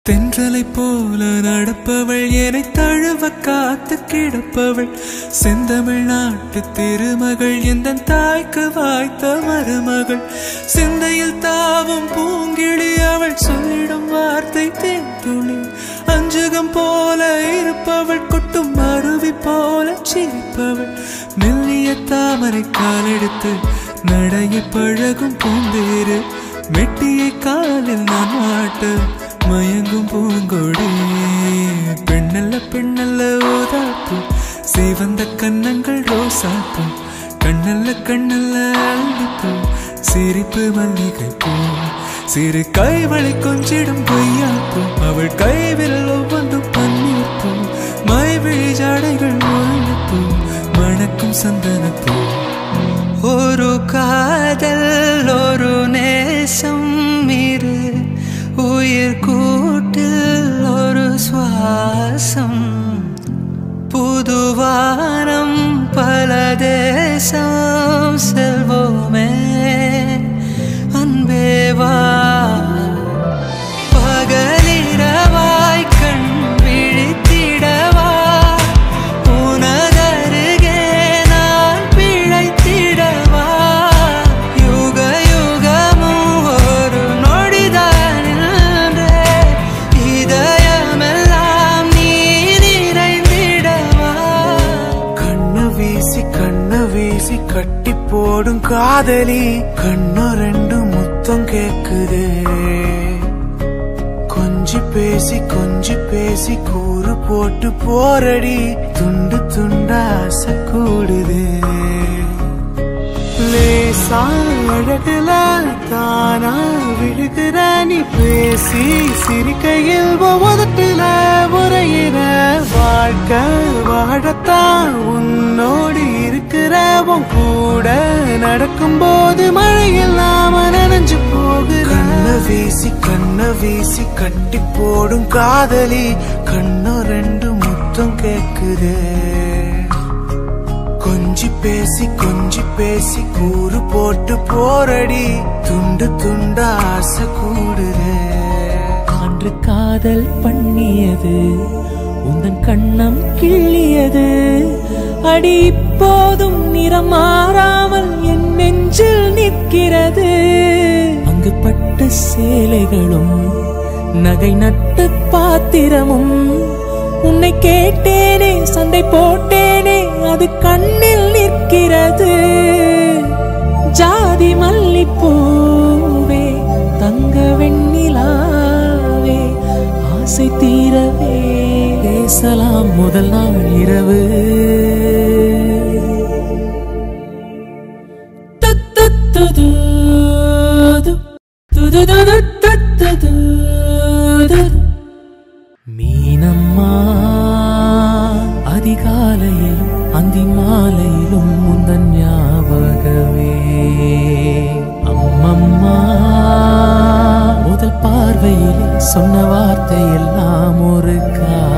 தென்றலை போல நடப்பவள் என்னை தழுவ காத்து கிடப்பவள் செந்தமிழ் நாட்டு திருமகள் எந்த தாய்க்கு வாய்த்த மருமகள் சிந்தையில் தாவும் பூங்கிழி அவள் சொல்லிடும் வார்த்தை தேன்துளி அஞ்சுகம் போல இருப்பவள் கொட்டும் அருவி போல சிரிப்பவள் மெல்லிய தாமரை காலெடுத்து நடைய பழகும் பூந்தேறு மெட்டியை காலில் நான் மாட்ட மயங்கும் பூங்கொடி பெண்ணல்ல பெண்ணல்ல ஓதாப்பு சேவந்த கன்னங்கள் ரோசாப்பு கண்ணல்ல கண்ணல்ல அள்ளிப்பூ சிரிப்பு மல்லிகை பூ சிறு கைவளை கொஞ்சிடும் கொய்யாப்பூ அவள் கைவிரல் ஒவ்வொன்றும் பன்னீர் பூ மைவிழி ஜாடைகள் முல்லைப்பூ மணக்கும் சந்தனப்பூ ஒரு காதல் ஒரு நேசம் இரு உயிர் கூட்டில் ஒரு சுவாசம் புதுவானம் பல தேசம் செல்வோமே அன்பேவா பகலிரவாய் கண் விழித்திடவா உனதருகே நான் பிழைத்திடவா யுக யுகமும் ஒரு நொடிதான் இதயமெல்லாம் நீ நிறைந்திடவா கண்ணு வீசி கட்டி போடும் காதலி கண்ணு ரெண்டு முத்தம் கேக்குது கொஞ்சி பேசி கூறு போட்டு போரடி துண்டு துண்டா ஆசை கூடுது லேசா அழகுல தானா விழுகிற நீ பேசி சிரிக்கையில் ஒவ்வொருத்துல முறையிற வாழ்க்கை வாழத்தான் உன்னோடு இருக்கிற உன் கூட நடக்கும் போது மழையில்லாம நனைஞ்சு போகுற கண்ண வீசி கட்டி போடும் காதலி கண்ணு ரெண்டு முத்தம் கேக்குது கொஞ்சி பேசி கூறு போட்டு போரடி துண்டு துண்ட ஆசை கூடுது அன்று காதல் பண்ணியது உந்தன் கண்ணம் கிள்ளியது அடி இப்போதும் நிறம் மாறாமல் என் நெஞ்சில் நிற்கிறது அங்கு பட்டு சேலைகளும் நகை நட்டு பாத்திரமும் உன்னை கேட்டேனே சண்டை போட்டேனே அது கண்ணில் நிற்கிறது ஜாதி மல்லிப்பூவே தங்க வெண்ணிலாவே ஆசை தீரவே பேசலாம் முதல் நாள் இரவு மீனம்மா அதிகாலையிலும் அந்தி மாலையிலும் முந்தன் ஞாபகமே அம்மம்மா முதல் பார்வையில் சொன்ன வார்த்தை எல்லாம் ஒரு